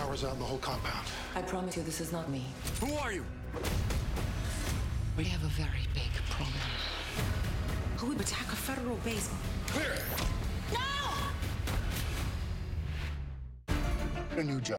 power's out in the whole compound. I promise you this is not me. Who are you? We have a very big problem. Who would attack a federal base? Clear! No! A new job.